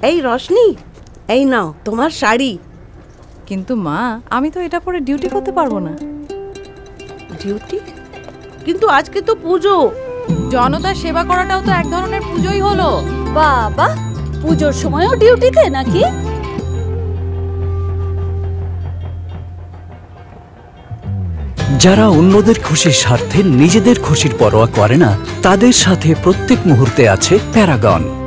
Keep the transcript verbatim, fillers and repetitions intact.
এই রশনি, এই নাও তোমার শাড়ি। কিন্তু মা, আমি তো এটা পরে ডিউটি করতে পারবো না। ডিউটি? কিন্তু আজকে তো পুজো। জনতার সেবা করাটাও তো এক ধরনের পুজোই হলো। বাবা, পুজোর সময়ও ডিউটিতে নাকি? যারা অন্যদের খুশির স্বার্থে নিজেদের খুশির পরোয়া করে না, তাদের সাথে প্রত্যেক মুহূর্তে আছে প্যারাগন।